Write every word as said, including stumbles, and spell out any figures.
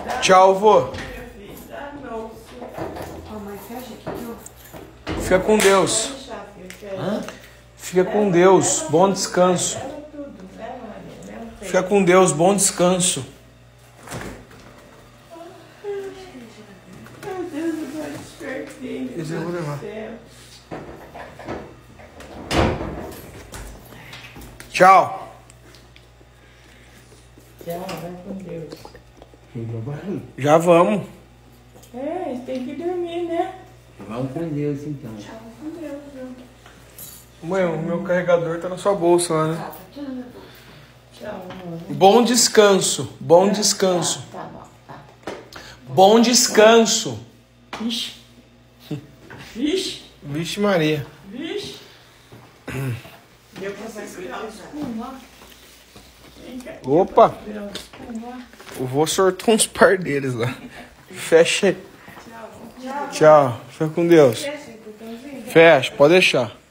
Tchau, vô. Fica com Deus. Fica com Deus. Bom descanso. Fica com Deus. Bom descanso. Esse eu vou levar. Tchau. Tchau, vai com Deus. Já vamos. É, tem que dormir, né? Vamos com Deus, então. Tchau com Deus, viu? Mãe, o meu carregador tá na sua bolsa lá, né? Tchau, amor. Bom descanso. Bom descanso. Tá bom, tá. Bom descanso. Vixe. Vixe. Vixe Maria. Vixe. Deu pra segurar o espuma. Vem cá. Opa. Segurar o espuma. Eu vou sortar uns par deles lá. Fecha aí. Tchau. Tchau. Fica com Deus. Fecha, botãozinho. Fecha, pode deixar.